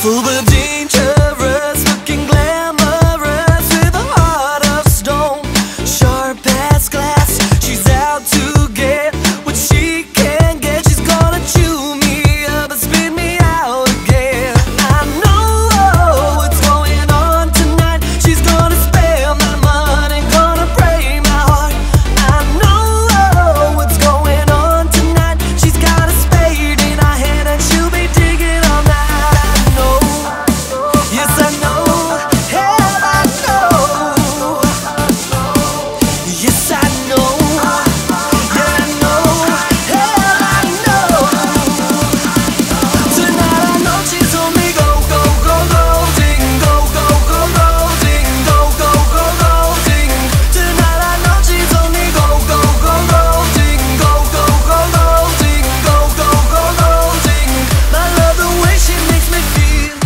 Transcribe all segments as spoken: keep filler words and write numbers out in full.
Beautiful but dangerous, looking glamorous, with a heart of stone, sharp as glass. She's out to get what she can get. She's gonna chew me up and spit me out again. I know what's going on tonight. She's gonna spare my money, gonna break my heart. I know what's going on tonight. She's got a spade in her hand and she'll be digging all night. I know, yes I know, hell I know, yes I know, yeah I know, hell I know. Tonight I know she told me go, go, go, go, ding, go, go, go, go, ding, go, go, go, go, ding. Tonight I know she told me go, go, go, go, ding, go, go, go, go, ding, go, go, go, go, ding. I love the way she makes me feel.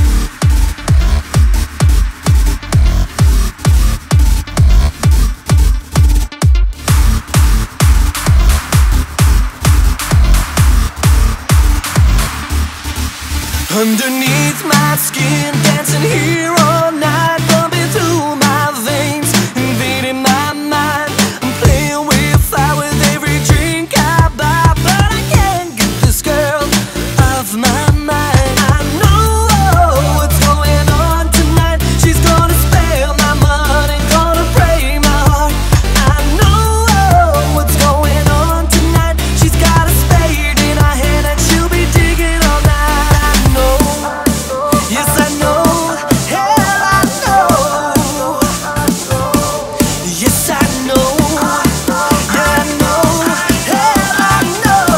Underneath my skin, dancing here all night, pumping through my veins, invading my mind. I'm playing with fire with every drink I buy, but I can't get this girl off my mind. I know what's going on tonight. She's gonna spare my money, gonna break my heart. I know what's going on tonight. She's got a spade in her hand and she'll be digging all night. I know, yes I know, hell I know, yes I know, yeah I know, hell I know.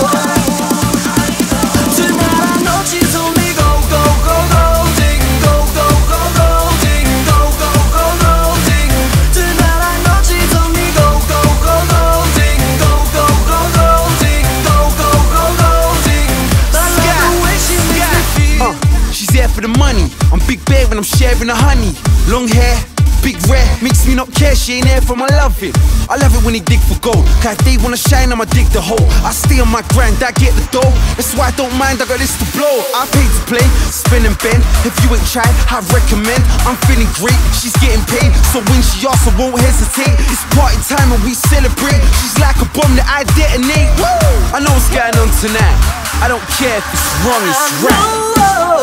Tonight I know she told me go, go, go, go, ding, go, go, go, go, ding, go, go, go, go, ding. Tonight I know she told me go, go, go, go, ding, go, go, go, go, ding, go, go, go, go, ding. I love the way she makes me feel. Uh, she's there for the money. I'm big bear when I'm sharing the honey. Long hair, big red, makes me not care. She ain't there for my loving. I love it when they dig for gold, cause if they wanna shine, I'ma dig the hole. I stay on my grind, I get the dough. That's why I don't mind, I got this to blow. I paid to play, spin and bend. If you ain't tried, I recommend. I'm feeling great, she's getting paid, so when she asks, I won't hesitate. It's party time and we celebrate. She's like a bomb that I detonate. Woo! I know what's going on tonight. I don't care if it's wrong, it's right. I know